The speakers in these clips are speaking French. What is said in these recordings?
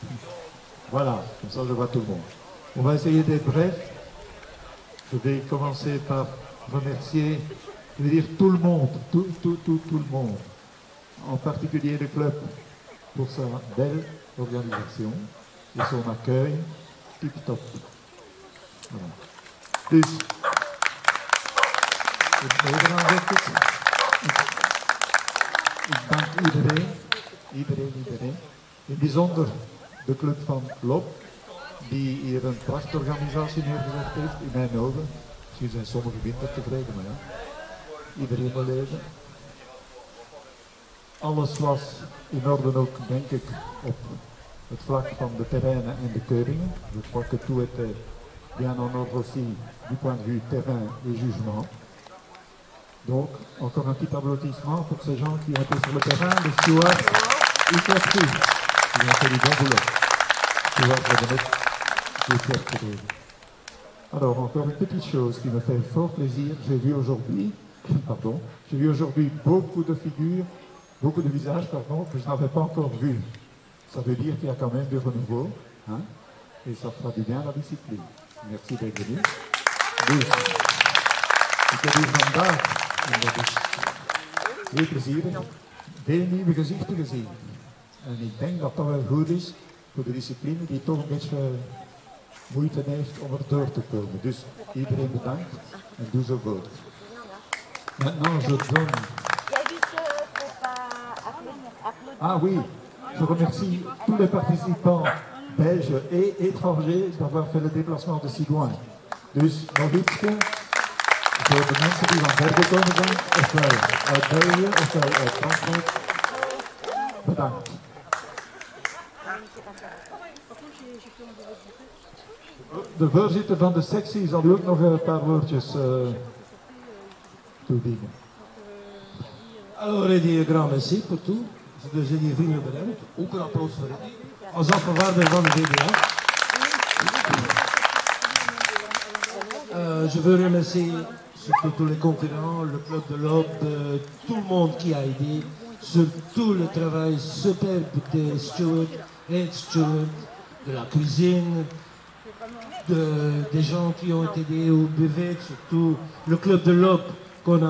Voilà, comme ça je vois tout le monde. On va essayer d'être bref. Je vais commencer par remercier, je veux dire tout le monde, tout le monde, en particulier le club, pour sa belle organisation et son accueil tip-top. Voilà. Dus, het Nederlands zegt het. Ik dank iedereen. In bijzonder de club van Lop, die hier een prachtorganisatie neergezet heeft, in mijn ogen. Misschien zijn sommigen minder tevreden, maar ja, iedereen wil leven. Alles was in orde ook, denk ik, op het vlak van de terreinen en de keuringen. Je crois que tout était bien en ordre aussi du point de vue terrain et jugement. Donc, encore un petit applaudissement pour ces gens qui ont été sur le terrain, les stewards y compris, qui ont fait du bon boulot. Stewards de mettre. Alors, encore une petite chose qui me fait fort plaisir, j'ai vu aujourd'hui beaucoup de figures, beaucoup de visages, pardon, que je n'avais pas encore vus. Ça veut dire qu'il y a quand même du renouveau, hein, et ça fera du bien à la discipline. Merci d'être venu. Dus, ik heb hier vandaag, en dat is heel plezierig, veel nieuwe gezichten gezien. En ik denk dat dat wel goed is voor de discipline die toch een beetje moeite heeft om er door te komen. Dus iedereen bedankt en doe zo goed. Maintenant, je donne... Ah oui, je remercie tous les participants belges et étrangers d'avoir fait le déplacement de si loin. Dus nog iets voor de mensen die van ver gekomen zijn, ofwel uit België, ofwel uit Frankrijk. Bedankt. De voorzitter van de sectie zal u ook nog een paar woordjes toedienen. Alors, Eddie, grand merci pour tout. Dus Eddie, vrienden bedankt. Ook een applaus voor Eddie. Als afgevaardigde van de VDA. Je veux remercier surtout tous les concurrents, le club de l'Aube, tout le monde qui a aidé, surtout le travail superbe des stewards, head stewards, de la cuisine, des gens qui ont aidé au buvet, surtout le club de l'Aube qu'on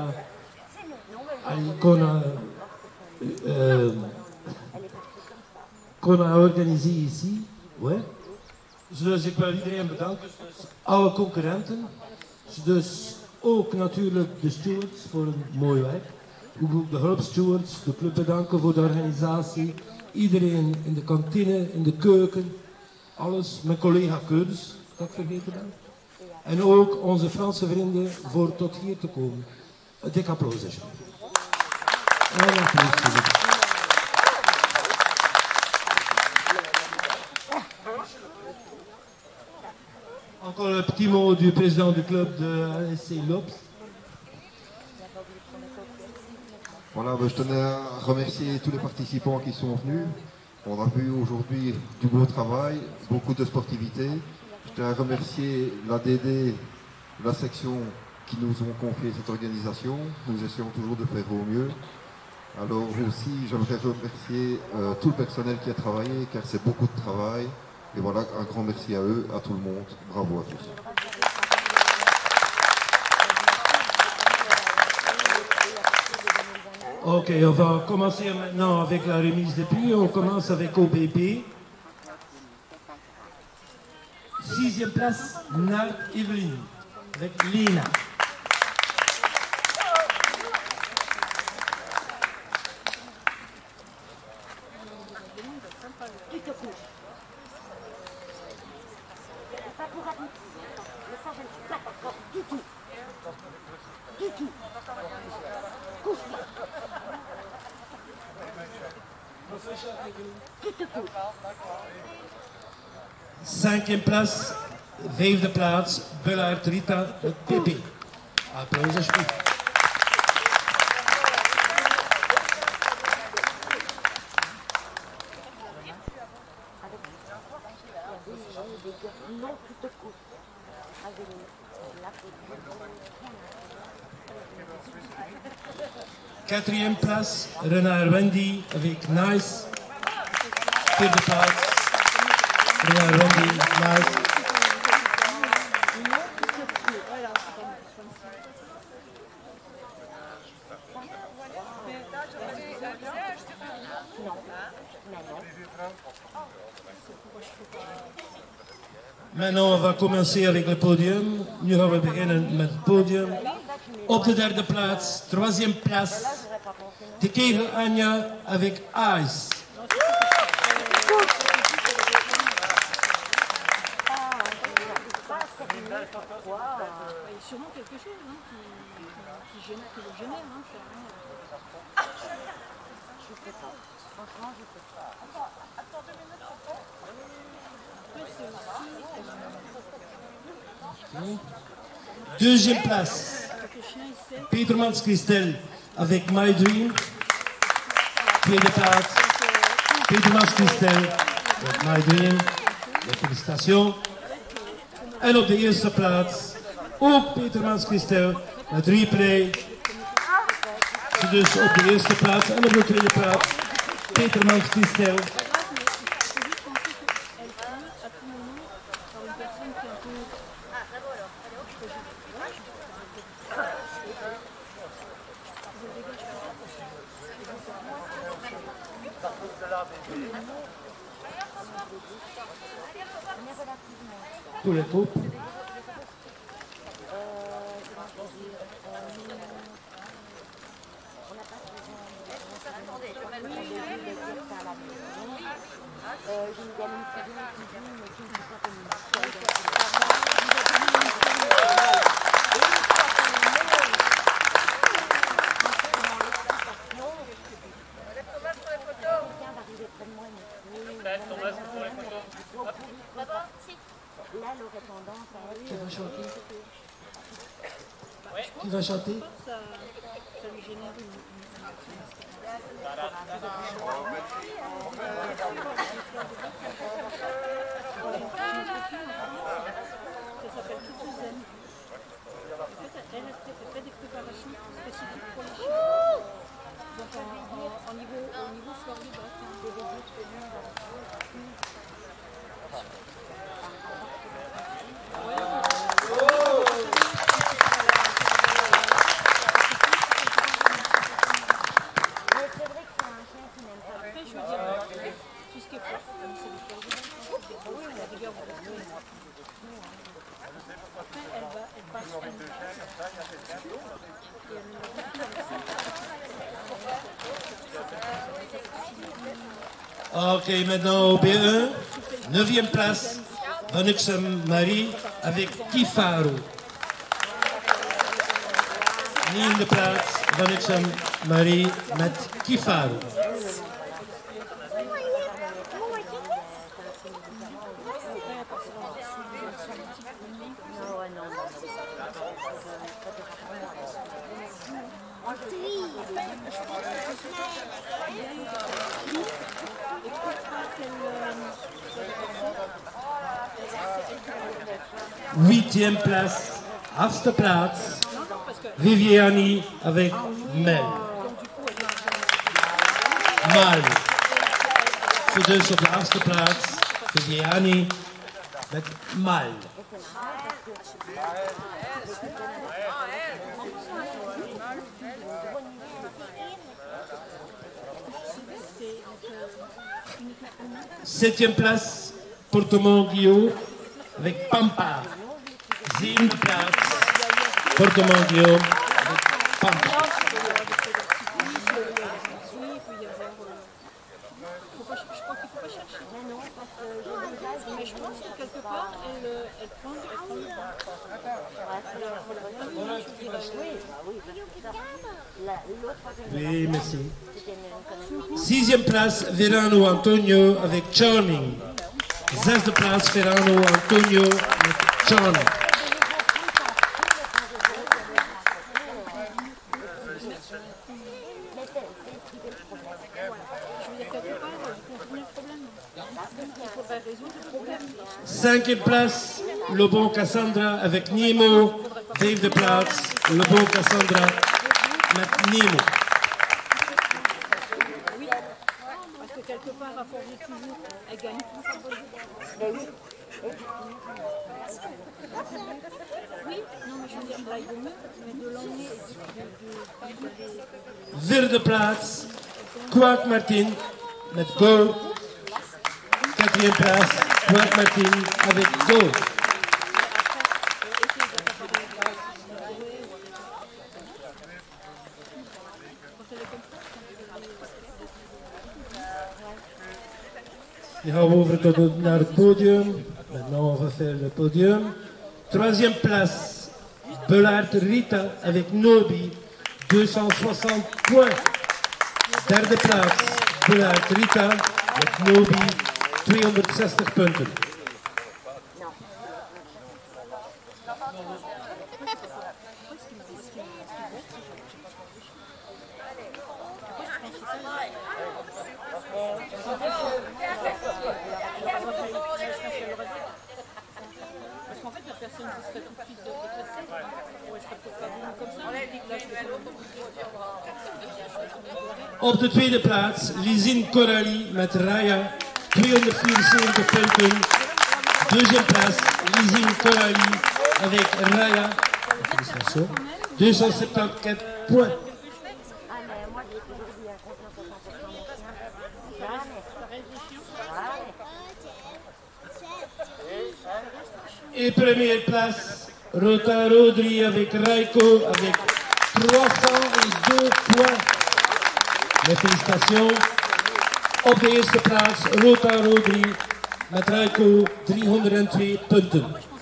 a organisé ici. Ouais. Dus ik wil iedereen bedanken, alle concurrenten, dus ook natuurlijk de stewards voor een mooi werk. Ook de hulpstewards, de club bedanken voor de organisatie, iedereen in de kantine, in de keuken, alles, mijn collega Keurders, dat ik vergeten ben. En ook onze Franse vrienden voor tot hier te komen. Een dik applaus alsjeblieft. En een applaus. Encore un petit mot du président du club de ASC Lopes. Voilà, je tenais à remercier tous les participants qui sont venus. On a vu aujourd'hui du beau travail, beaucoup de sportivité. Je tiens à remercier l'ADD, la section qui nous ont confié cette organisation. Nous essayons toujours de faire au mieux. Alors aussi, j'aimerais remercier tout le personnel qui a travaillé, car c'est beaucoup de travail. Et voilà, un grand merci à eux, à tout le monde. Bravo à tous. Ok, on va commencer maintenant avec la remise des prix. On commence avec OBB. 6e place, Nard Evelyn, avec Lina. Cinquième place, 5e plaats, Bullaert Rita, het PP. Applaus alsjeblieft. Quatrième place, Renard Wendy avec Nice. 4e plaats, Meneer Randy Muis. Maintenant, on va commencer avec le podium. Nu gaan we beginnen met het podium. Op de derde plaats, troisième place, de Kegel Anja avec Ice. Sûrement quelque chose hein, qui le génère. Hein, ça, hein. Je sais pas. Franchement, je sais pas. Attends 2 minutes, Deuxième place, Petermans Christel avec My Dream. Tweede plaats, Petermans Christel met My Dream. Felicitations. En op de eerste plaats, ook Petermans Christel met Replay. Dus op de eerste plaats en op de tweede plaats, Petermans Christel. Tous les groupes. Qui va chanter? Ça lui génère une ça s'appelle Tout Zen. En fait, elle fait des préparations spécifiques pour les chiens. Donc au niveau fleur du bac, des tout ce qui est fort, comme c'est des fleurs du bac, la rigueur vous restez. Après, elle passe Ok, maintenant au B1, 9e place, Vanuxem Marie avec Kifaro. 9e plaats, Vanuxem Marie met Kifaro. Huitième place, achtste plaats, Viviani avec Mel. Mal. Dus op de achtste plaats, Viviani met Mal. Septième place, Portemont Guillaume avec Pampa. Zevende plaats, Portemont Guillaume avec Pampa. Mais je pense que quelque part, elle prend le Oui, merci. Sixième place, Verano Antonio avec Charming. Zesde plaats, Verano Antonio met Charming. Cinquième place, Le Bon Cassandra avec Nemo. Vijfde plaats, Le Bon Cassandra met Nemo. Oui, parce que quelque part, à forger toujours, elle gagne tout. Oui, non, mais je veux dire, là, il vaut mieux, mais de l'emmener Vierde plaats, Kouak Martin met goal. Quatrième place, Kouak Martin avec goal. Nu gaan we over naar het podium. Maintenant, on va faire le podium. Troisième place, Bellard Rita avec Nobi, 260 points. Derde plaats, Bellard Rita met Nobi, 260 punten. Parce qu'en fait, la personne qui serait tout de suite déplacée, elle serait peut-être pas venue comme ça. Op de tweede plaats, Lizine Coralie met Raya, 274 punten. Deuxième place, Lizine Coralie avec Raya, 274 points. Et première place, Rota Rodri avec Raiko avec 302 points. Mes félicitations. Op de eerste plaats, Rota Rodri met Raiko 302 punten.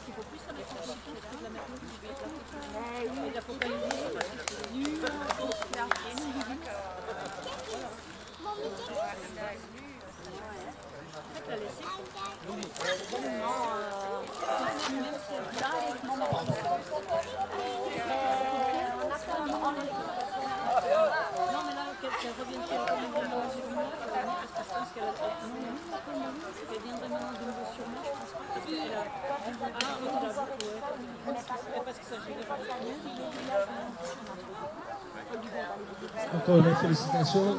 Encore mes félicitations.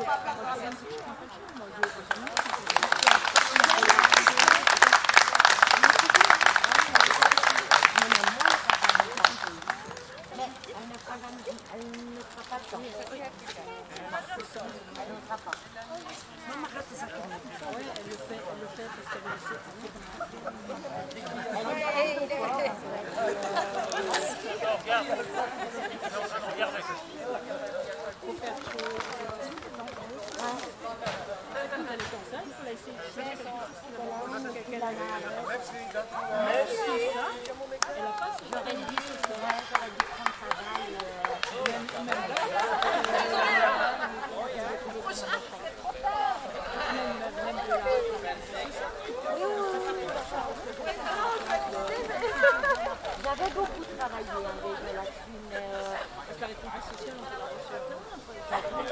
J'avais beaucoup travaillé déjà là-dessus, mais Parce que la réponse sociale, on peut la reçu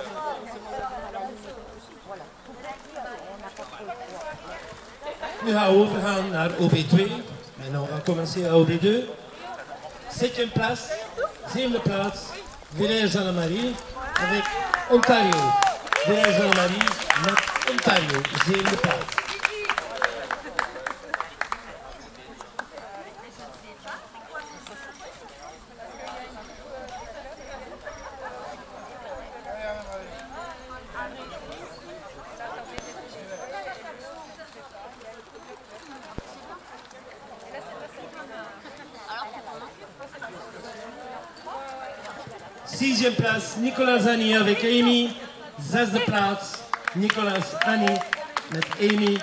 voilà. On n'a pas trop le choix. Nu gaan we overgaan naar OB2. Maintenant, on va commencer à OB2. Septième place, zevende plaats, Villers Annemarie avec Ontario. Villers Annemarie met Ontario, zevende plaats. Sixième place, Nicolas Annie avec Amy. Zesde plaats, Nicolas Annie met Amy.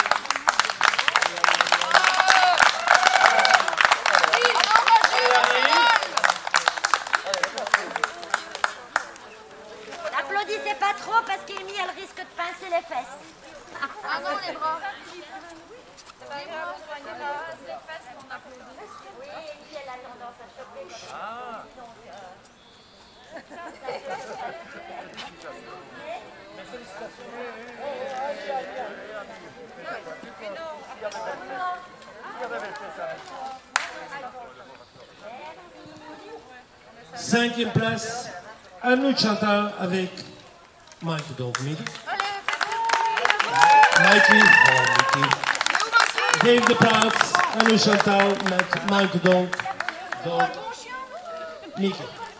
N'applaudissez pas trop parce qu'Amy, elle risque de pincer les fesses. Ah non, les bras. C'est pas grave, soignez les fesses qu'on applaudit. Oui, Amy, elle a tendance à choper. Cinquième place, Anouk Chantal avec Mike donc midi. Mikey, oh Mikey. vijfde plaats, Anu Chantal met Manke Donk. Mieke.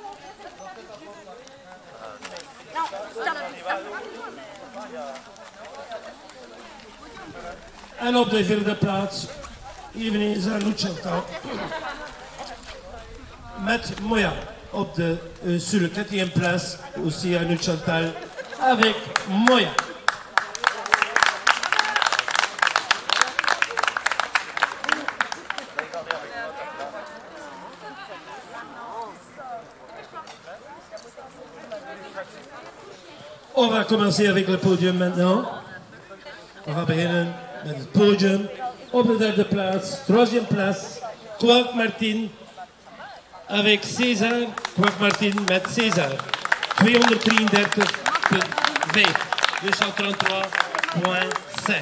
En op de vierde plaats, eveneens Anu Chantal. Met Moya. Op de, sur le quatrième place, aussi Anu Chantal avec Moya. On va commencer avec le podium maintenant. On va beginnen met het podium. Op de derde plaats, troisième place, Kwak Martin avec César. Kwak Martin met César. 233,5. 233,5.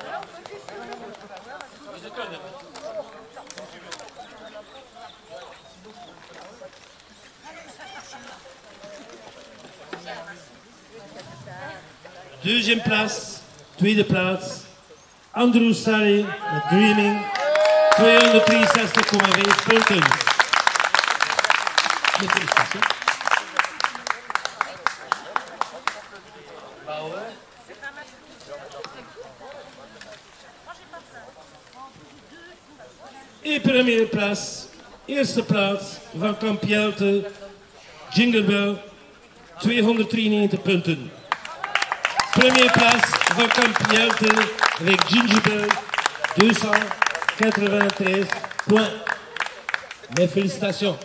Deuxième place, tweede plaats, Andrew Sally met Dreaming, 263,5 punten. Met felicitatie. Et première place, eerste plaats van Kamp Jelte, Jingle Bell, 293 punten. Première place van Kamp Jelte avec Jingle Bell, 293 points. Mes félicitations.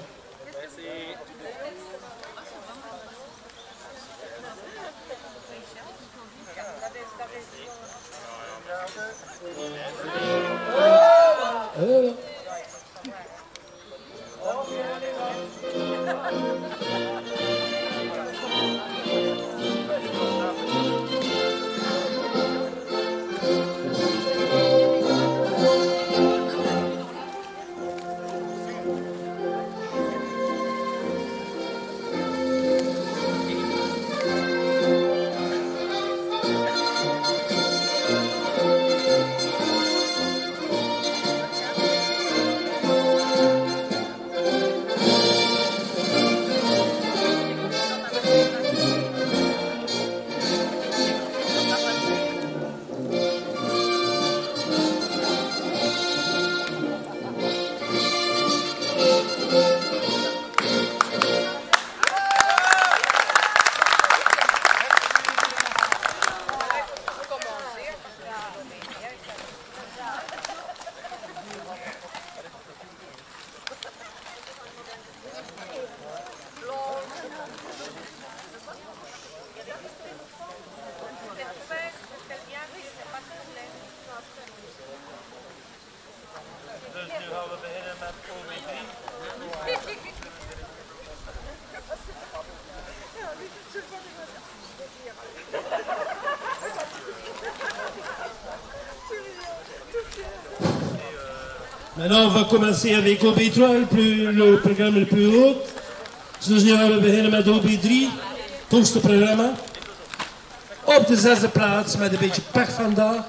Maintenant, on va commencer avec OB3, le programme le plus haut. Dus nu gaan we beginnen met OB3, het hoogste programma. Op de zesde plaats, met een beetje pech vandaag.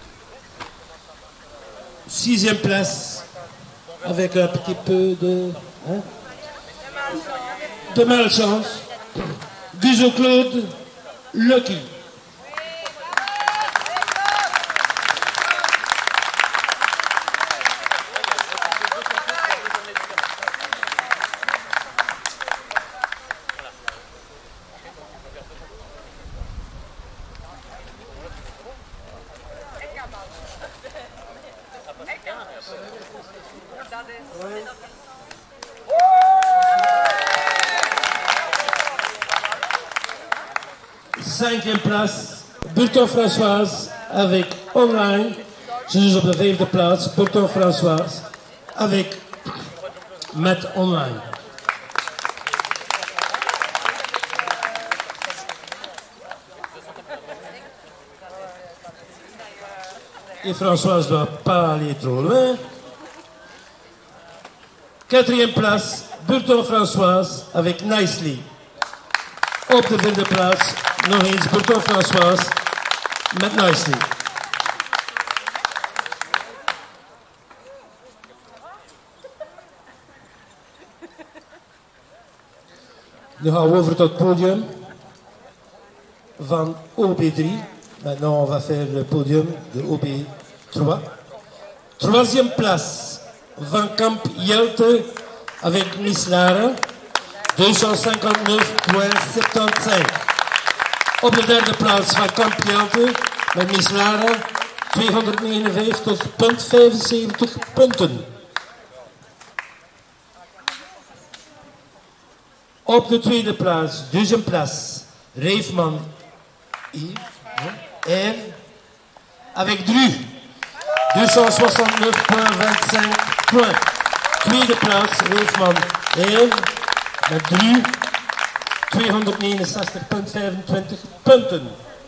Sixième place, avec un petit peu de malchance. Guzo Claude, Lucky. Cinquième place, Burton Françoise avec Online. Ze is op de vijfde plaats, Burton Françoise avec Met Online. Et Françoise ne doit pas aller trop loin. Quatrième place, Burton Françoise avec Nicely. Op de vierde plaats, nog eens Burton Françoise met Nicely. Nu gaan we over tot het podium van OB3. Maintenant, on va faire le podium de OB3. Troisième place, Van Kamp Jelte avec Miss Lara, 259,75. Op de derde plaats Van Kamp Jelte met Miss Lara, 259,75 punten. Op de tweede plaats, deuxième place, Reefman R avec Dru, 269,25 points. Tweede plaats, Reefman R met Dru, 269,25 punten.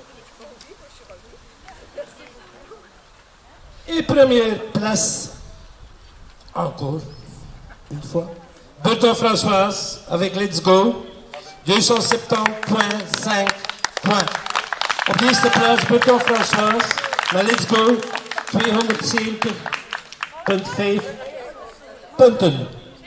Et première place, encore une fois, Berton Françoise avec Let's Go, 270,5 points. Op de eerste plaats Berton Françoise met Let's Go, 270,5 punten.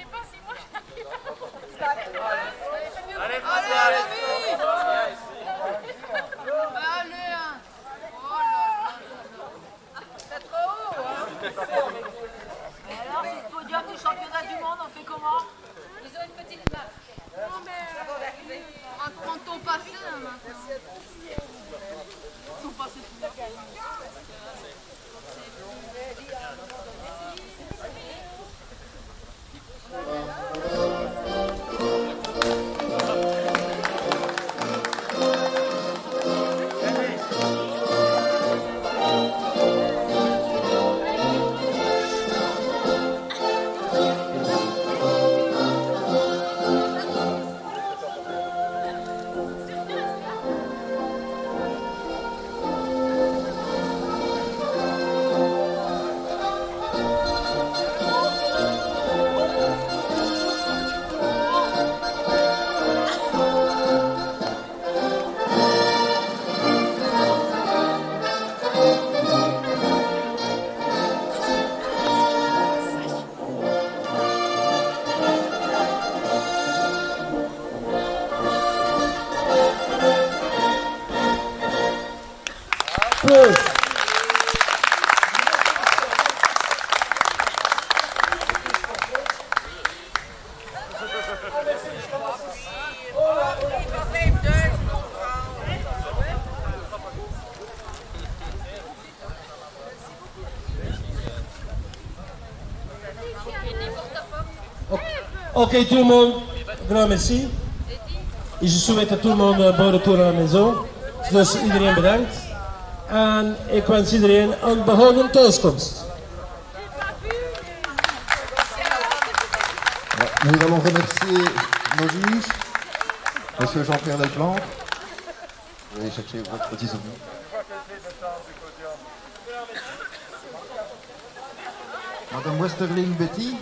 Ok, tout le monde, grand merci. Et je souhaite à tout le monde un bon retour à la maison. Dus iedereen bedankt. En ik wens iedereen een behouden thuiskomst. Nous allons remercier nos juges, Monsieur Jean-Pierre Delplanque. Vous allez chercher votre petit souvenir. Madame Westerling Betty.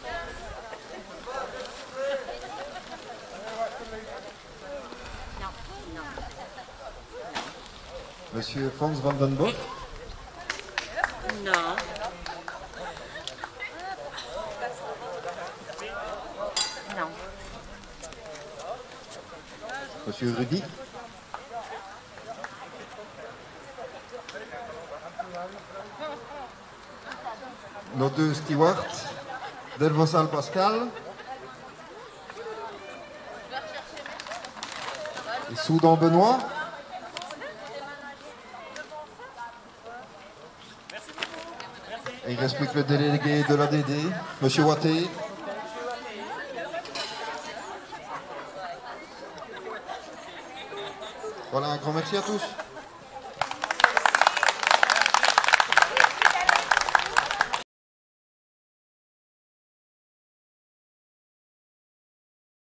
Monsieur Frans van den Bos. Non. Non. Monsieur Rudy. Nos deux stewards, Delvosal Pascal et Soudan Benoît. Et il reste plus que le délégué de l'ADD, Monsieur Watté. Voilà, un grand merci à tous.